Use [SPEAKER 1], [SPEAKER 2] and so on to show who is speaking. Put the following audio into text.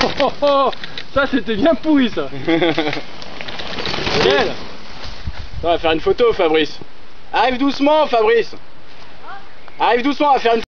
[SPEAKER 1] oh, oh, ça c'était bien pourri ça. Nickel.
[SPEAKER 2] On va faire une photo, Fabrice. Arrive doucement, Fabrice. Arrive doucement, on va faire une